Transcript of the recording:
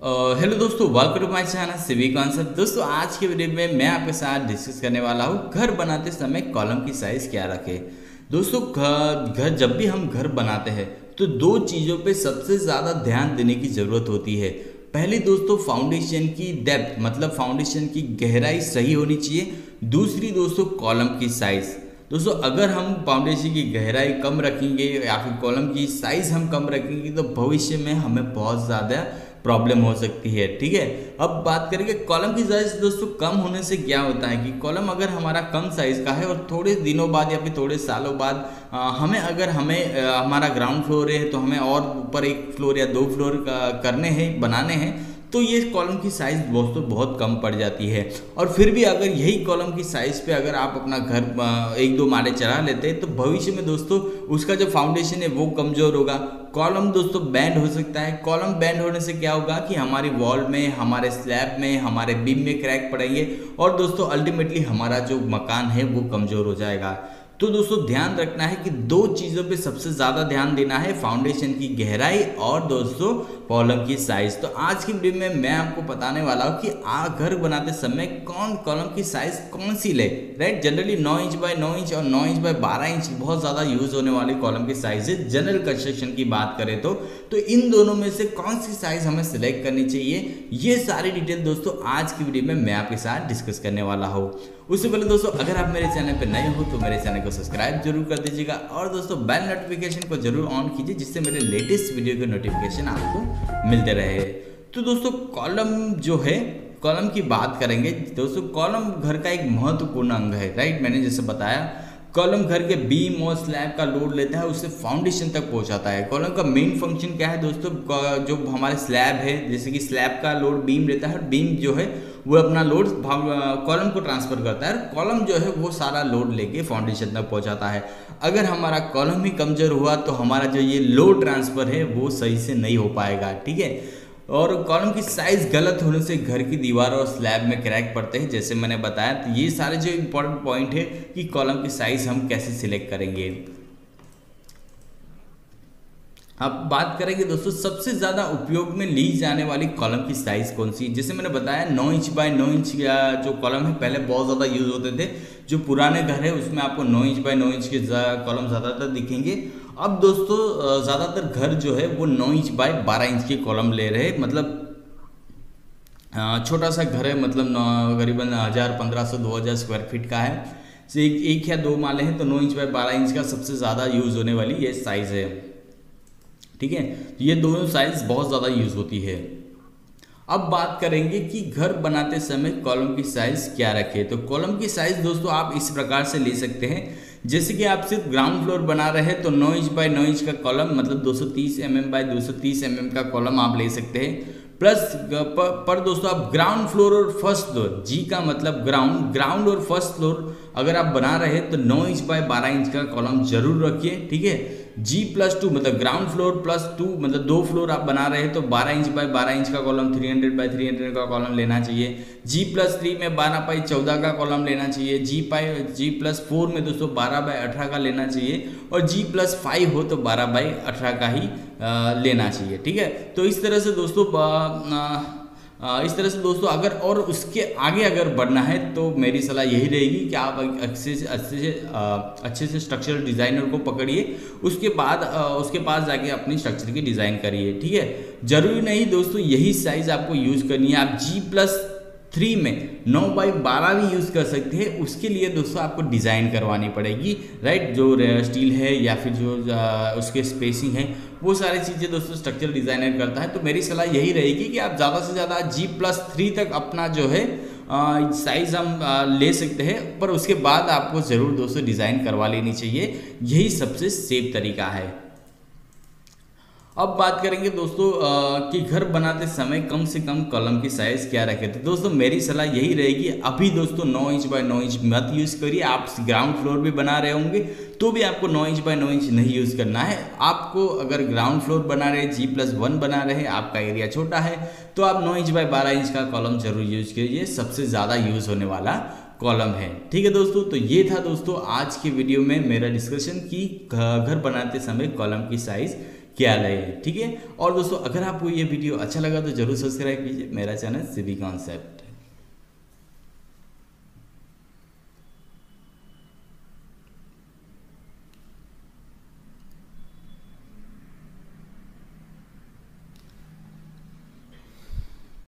Hello दोस्तों, welcome to my channel civic concept. दोस्तों आज के वीडियो में मैं आपके साथ डिस्कस करने वाला हूँ घर बनाते समय कॉलम की साइज़ क्या रखें। दोस्तों घर जब भी हम घर बनाते हैं तो दो चीज़ों पे सबसे ज़्यादा ध्यान देने की ज़रूरत होती है। पहली दोस्तों फाउंडेशन की डेप्थ, मतलब फाउंडेशन की गहराई सही होनी चाहिए। दूसरी दोस्तों कॉलम की साइज़। दोस्तों अगर हम फाउंडेशन की गहराई कम रखेंगे या फिर कॉलम की साइज़ हम कम रखेंगे तो भविष्य में हमें बहुत ज़्यादा प्रॉब्लम हो सकती है। ठीक है, अब बात करेंगे कॉलम की साइज। दोस्तों कम होने से क्या होता है कि कॉलम अगर हमारा कम साइज का है और थोड़े दिनों बाद या फिर थोड़े सालों बाद हमारा ग्राउंड फ्लोर है तो हमें और ऊपर एक फ्लोर या दो फ्लोर करने हैं, बनाने हैं, तो ये कॉलम की साइज़ दोस्तों बहुत कम पड़ जाती है। और फिर भी अगर यही कॉलम की साइज़ पे अगर आप अपना घर एक दो माले चढ़ा लेते हैं तो भविष्य में दोस्तों उसका जो फाउंडेशन है वो कमज़ोर होगा। कॉलम दोस्तों बैंड हो सकता है। कॉलम बैंड होने से क्या होगा कि हमारी वॉल में, हमारे स्लैब में, हमारे बीम में क्रैक पड़ेंगे और दोस्तों अल्टीमेटली हमारा जो मकान है वो कमज़ोर हो जाएगा। तो दोस्तों ध्यान रखना है कि दो चीज़ों पे सबसे ज़्यादा ध्यान देना है, फाउंडेशन की गहराई और दोस्तों कॉलम की साइज़। तो आज की वीडियो में मैं आपको बताने वाला हूँ कि घर बनाते समय कॉलम की साइज़ कौन सी ले। Right, generally 9 inch by 9 inch और 9 इंच बाय 12 इंच बहुत ज़्यादा यूज़ होने वाली कॉलम की साइज़ है। जनरल कंस्ट्रक्शन की बात करें तो इन दोनों में से कौन सी साइज़ हमें सिलेक्ट करनी चाहिए, ये सारी डिटेल दोस्तों आज की वीडियो में मैं आपके साथ डिस्कस करने वाला हूँ। उससे पहले दोस्तों अगर आप मेरे चैनल पर नए हो तो मेरे चैनल को सब्सक्राइब जरूर कर दीजिएगा और दोस्तों बेल नोटिफिकेशन को जरूर ऑन कीजिए जिससे मेरे लेटेस्ट वीडियो के नोटिफिकेशन आपको मिलते रहे। तो दोस्तों कॉलम जो है, कॉलम की बात करेंगे दोस्तों। कॉलम घर का एक महत्वपूर्ण अंग है। राइट, मैंने जैसे बताया कॉलम घर के बीम और स्लैब का लोड लेता है, उससे फाउंडेशन तक पहुंचाता है। कॉलम का मेन फंक्शन क्या है दोस्तों, जो हमारे स्लैब है, जैसे कि स्लैब का लोड बीम लेता है और बीम जो है वो अपना लोड कॉलम को ट्रांसफर करता है। कॉलम जो है वो सारा लोड लेके फाउंडेशन तक पहुंचाता है। अगर हमारा कॉलम ही कमजोर हुआ तो हमारा जो ये लोड ट्रांसफर है वो सही से नहीं हो पाएगा। ठीक है, और कॉलम की साइज गलत होने से घर की दीवार और स्लैब में क्रैक पड़ते हैं, जैसे मैंने बताया। तो ये सारे जो इंपॉर्टेंट पॉइंट है कि कॉलम की साइज हम कैसे सिलेक्ट करेंगे। अब बात करेंगे दोस्तों सबसे ज़्यादा उपयोग में ली जाने वाली कॉलम की साइज़ कौन सी। जैसे मैंने बताया 9 इंच बाय 9 इंच जो कॉलम है पहले बहुत ज़्यादा यूज़ होते थे। जो पुराने घर है उसमें आपको 9 इंच बाय 9 इंच के कॉलम ज़्यादातर दिखेंगे। अब दोस्तों ज़्यादातर घर जो है वो 9 इंच बाय 12 इंच के कॉलम ले रहे हैं। मतलब छोटा सा घर है, मतलब करीबन 1000-1500-2000 स्क्वायर फीट का है, एक या दो माले हैं तो 9 इंच बाय 12 इंच का सबसे ज़्यादा यूज़ होने वाली ये साइज़ है। ठीक है, ये दोनों साइज बहुत ज़्यादा यूज़ होती है। अब बात करेंगे कि घर बनाते समय कॉलम की साइज़ क्या रखें। तो कॉलम की साइज़ दोस्तों आप इस प्रकार से ले सकते हैं, जैसे कि आप सिर्फ ग्राउंड फ्लोर बना रहे हैं तो 9 इंच बाय 9 इंच का कॉलम, मतलब 230 mm बाय 230 mm का कॉलम आप ले सकते हैं। प्लस पर दोस्तों आप ग्राउंड फ्लोर और फर्स्ट फ्लोर, जी का मतलब ग्राउंड और फर्स्ट फ्लोर अगर आप बना रहे हैं तो 9 इंच बाय 12 इंच का कॉलम जरूर रखिए। ठीक है, G+2 मतलब ग्राउंड फ्लोर प्लस 2 मतलब दो फ्लोर आप बना रहे हैं तो 12 इंच बाय 12 इंच का कॉलम 300 बाय 300 का कॉलम लेना चाहिए। G+3 में 12 बाय 14 का कॉलम लेना चाहिए। G+4 में दोस्तों 12 बाय 18 का लेना चाहिए और G+5 हो तो 12 बाय 18 का ही लेना चाहिए। ठीक है, तो इस तरह से दोस्तों अगर और उसके आगे अगर बढ़ना है तो मेरी सलाह यही रहेगी कि आप अच्छे से स्ट्रक्चरल डिज़ाइनर को पकड़िए, उसके पास जाके अपनी स्ट्रक्चर की डिज़ाइन करिए। ठीक है, जरूरी नहीं दोस्तों यही साइज़ आपको यूज़ करनी है। आप G+3 में 9 बाय 12 भी यूज़ कर सकते हैं। उसके लिए दोस्तों आपको डिज़ाइन करवानी पड़ेगी। राइट, जो स्टील है या फिर जो उसके स्पेसिंग है वो सारी चीज़ें दोस्तों स्ट्रक्चरल डिज़ाइनर करता है। तो मेरी सलाह यही रहेगी कि आप ज़्यादा से ज़्यादा G+3 तक अपना जो है साइज़ हम ले सकते हैं, पर उसके बाद आपको ज़रूर दोस्तों डिज़ाइन करवा लेनी चाहिए। यही सबसे सेफ तरीका है। अब बात करेंगे दोस्तों कि घर बनाते समय कम से कम कॉलम की साइज़ क्या रखें। तो दोस्तों मेरी सलाह यही रहेगी, अभी दोस्तों 9 इंच बाय 9 इंच मत यूज़ करिए। आप ग्राउंड फ्लोर भी बना रहे होंगे तो भी आपको 9 इंच बाय 9 इंच नहीं यूज़ करना है। आपको अगर ग्राउंड फ्लोर बना रहे, G+1 बना रहे, आपका एरिया छोटा है तो आप 9 इंच बाय 12 इंच का कॉलम जरूर यूज़ कीजिए, सबसे ज़्यादा यूज़ होने वाला कॉलम है। ठीक है दोस्तों, तो ये था दोस्तों आज के वीडियो में मेरा डिस्कशन कि घर बनाते समय कॉलम की साइज़ क्या लगे, ठीक है। और दोस्तों अगर आपको ये वीडियो अच्छा लगा तो जरूर सब्सक्राइब कीजिए मेरा चैनल सिवी कॉन्सेप्ट।